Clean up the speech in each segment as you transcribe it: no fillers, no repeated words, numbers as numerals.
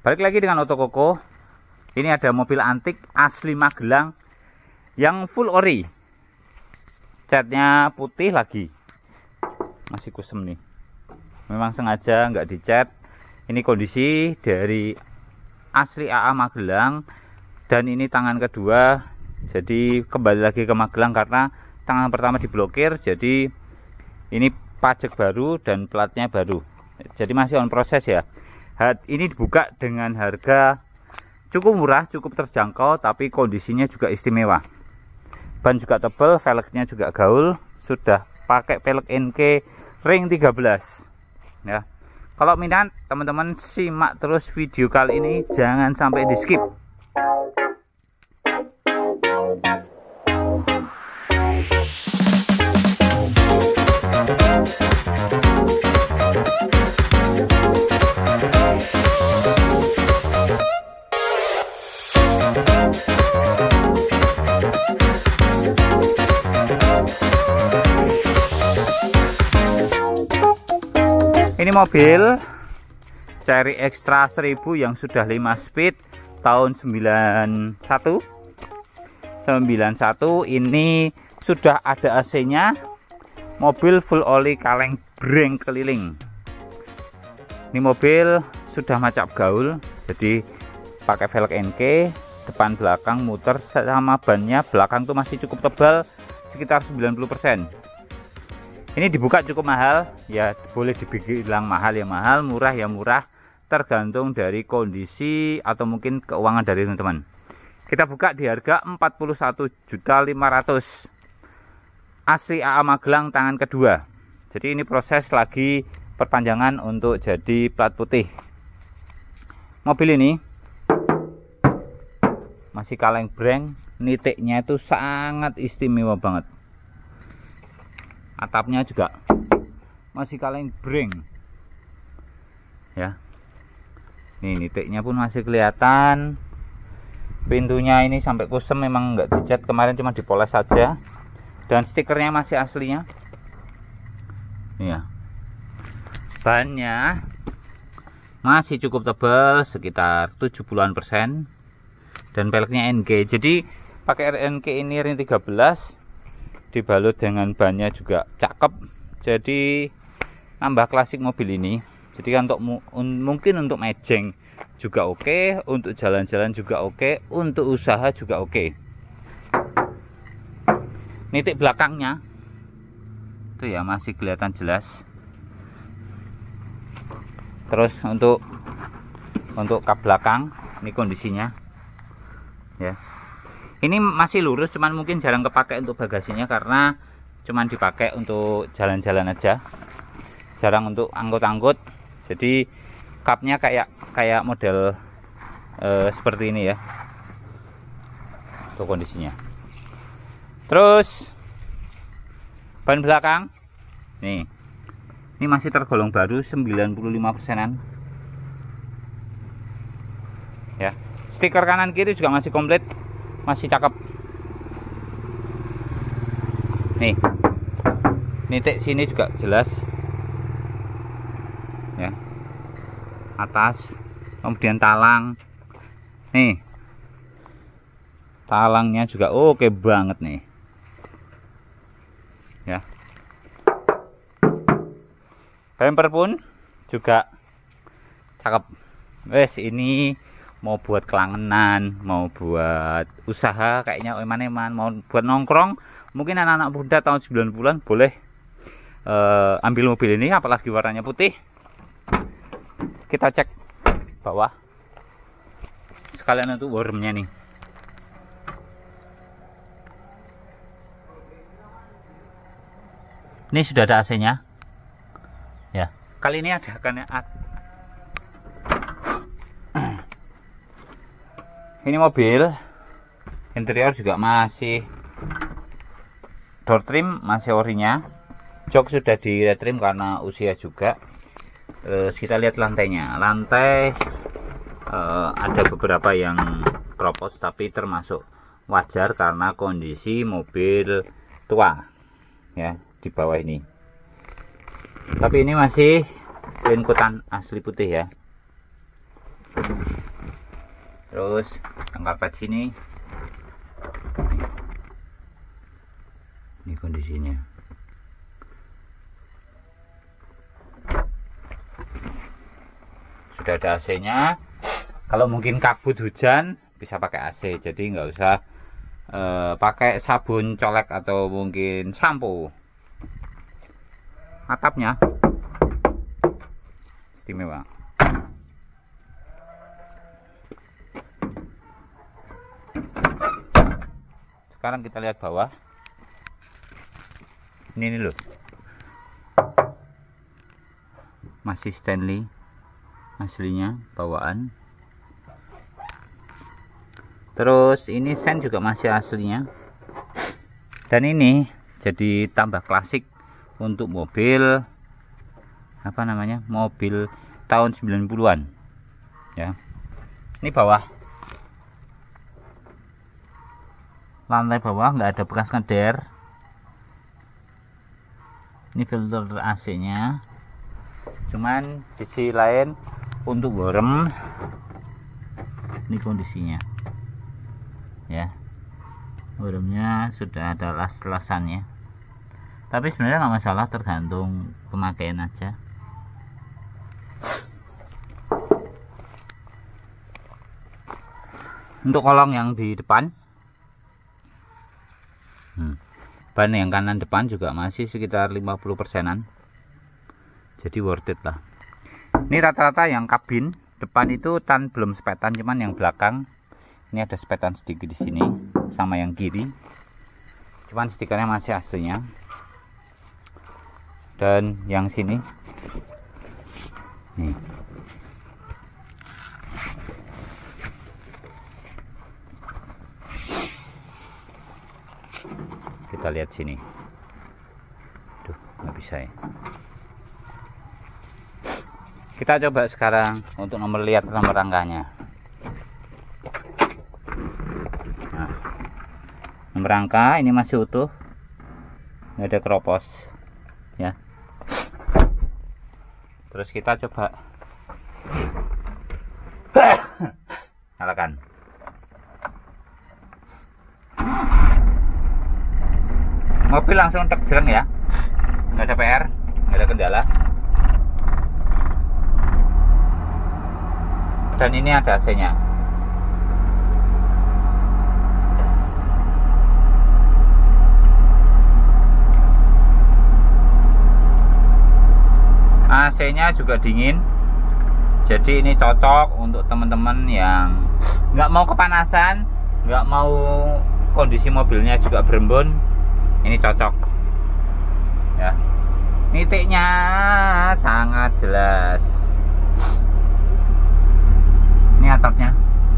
Balik lagi dengan Otokoko. Ini ada mobil antik asli Magelang yang full ori. Catnya putih lagi. Masih kusem nih. Memang sengaja nggak dicat. Ini kondisi dari asli AA Magelang. Dan ini tangan kedua. Jadi kembali lagi ke Magelang karena tangan pertama diblokir. Jadi ini pajak baru dan platnya baru. Jadi masih on proses ya. Ini dibuka dengan harga cukup murah, cukup terjangkau, tapi kondisinya juga istimewa. Ban juga tebal, velgnya juga gaul, sudah pakai velg NK ring 13 ya. Kalau minat, teman-teman simak terus video kali ini, jangan sampai di skip. Ini mobil Cherry Extra 1000 yang sudah 5 speed tahun 91. Ini sudah ada AC-nya. Mobil full oli kaleng breng keliling. Ini mobil sudah macap gaul, jadi pakai velg NK, depan belakang muter sama bannya. Belakang tuh masih cukup tebal, sekitar 90%. Ini dibuka cukup mahal, ya boleh dibilang mahal ya mahal, murah ya murah, tergantung dari kondisi atau mungkin keuangan dari teman-teman. Kita buka di harga 41.500.000. Asli AA Magelang tangan kedua. Jadi ini proses lagi perpanjangan untuk jadi plat putih. Mobil ini masih kaleng breng, nitiknya itu sangat istimewa banget. Atapnya juga masih kaleng breng ya. Nih nitiknya pun masih kelihatan. Pintunya ini sampai kusem, memang nggak dicat, kemarin cuma dipoles saja. Dan stikernya masih aslinya. Ya. Bannya masih cukup tebal, sekitar 70-an%. Dan peleknya NG. Jadi pakai RNK ini ring 13. Dibalut dengan bannya juga cakep, jadi nambah klasik mobil ini. Jadi kan mungkin untuk mejeng juga oke, untuk jalan-jalan juga oke, untuk usaha juga oke. Nitik belakangnya itu ya masih kelihatan jelas. Terus untuk kap belakang ini kondisinya ya. Ini masih lurus, cuman mungkin jarang kepakai untuk bagasinya karena cuman dipakai untuk jalan-jalan aja, jarang untuk angkut-angkut. Jadi kapnya kayak model seperti ini ya. Tuh kondisinya. Terus ban belakang nih, ini masih tergolong baru, 95%an ya. Stiker kanan kiri juga masih komplit, masih cakep. Nih nitik sini juga jelas ya, atas, kemudian talang. Nih talangnya juga oke banget nih ya. Bumper pun juga cakep. Wes ini mau buat kelangenan, mau buat usaha kayaknya eman-eman, mau buat nongkrong, mungkin anak-anak muda tahun 90-an boleh ambil mobil ini, apalagi warnanya putih. Kita cek bawah sekalian untuk warmnya nih. Ini sudah ada AC-nya ya. Kali ini ada ini mobil interior juga masih door trim, masih orinya. Jok sudah di retrim karena usia juga. Terus kita lihat lantainya. Lantai ada beberapa yang kropos, tapi termasuk wajar karena kondisi mobil tua ya di bawah ini. Tapi ini masih clean coatan asli putih ya. Terus yang karpet sini ini kondisinya. Sudah ada AC-nya. Kalau mungkin kabut hujan bisa pakai AC, jadi nggak usah pakai sabun colek atau mungkin sampo. Atapnya istimewa. Sekarang kita lihat bawah. Ini loh, masih Stanley aslinya bawaan. Terus ini sen juga masih aslinya. Dan ini jadi tambah klasik untuk mobil apa namanya, mobil tahun 90-an ya. Ini bawah, lantai bawah nggak ada bekas ngeder. Ini filter AC nya, cuman sisi lain untuk gorem. Ini kondisinya ya, goremnya sudah ada las-lasannya, tapi sebenarnya nggak masalah, tergantung pemakaian aja. Untuk kolong yang di depan, ban yang kanan depan juga masih sekitar 50%-an, jadi worth it lah. Ini rata-rata yang kabin depan itu belum sepetan, cuman yang belakang ini ada sepetan sedikit di sini sama yang kiri, cuman stikernya masih aslinya. Dan yang sini nih, kita lihat sini. Duh, nggak bisa ya. Kita coba sekarang untuk lihat nomor rangkanya. Nah, nomor rangka ini masih utuh, nggak ada keropos ya. Terus kita coba nyalakan. Mobil langsung terjereng ya, nggak ada PR, nggak ada kendala. Dan ini ada AC-nya. AC-nya juga dingin, jadi ini cocok untuk teman-teman yang nggak mau kepanasan, nggak mau kondisi mobilnya juga berembun. Ini cocok ya. Nitiknya sangat jelas. Ini atapnya.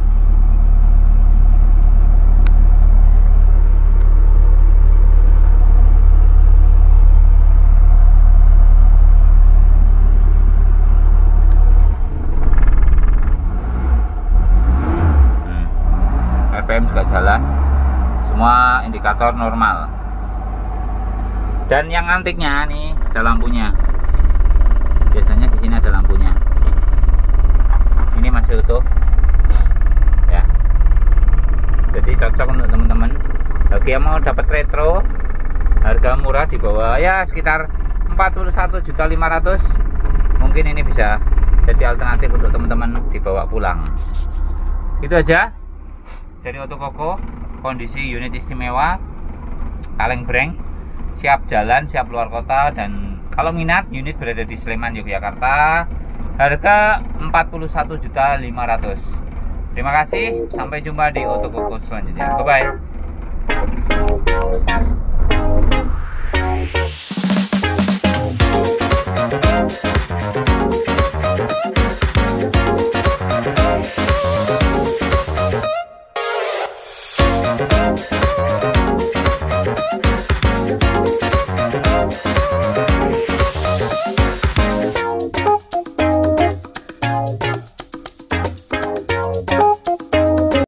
RPM juga jalan, semua indikator normal. Dan yang antiknya nih ada lampunya. Biasanya di sini ada lampunya. Ini masih utuh ya. Jadi cocok untuk teman-teman bagi yang mau dapat retro harga murah di bawah ya sekitar 41.500.000. Mungkin ini bisa jadi alternatif untuk teman-teman dibawa pulang. Itu aja dari Otokoko. Kondisi unit istimewa, kaleng breng, siap jalan, siap luar kota. Dan kalau minat, unit berada di Sleman, Yogyakarta, harga 41.500.000. Terima kasih, sampai jumpa di Otokoko selanjutnya. Bye bye.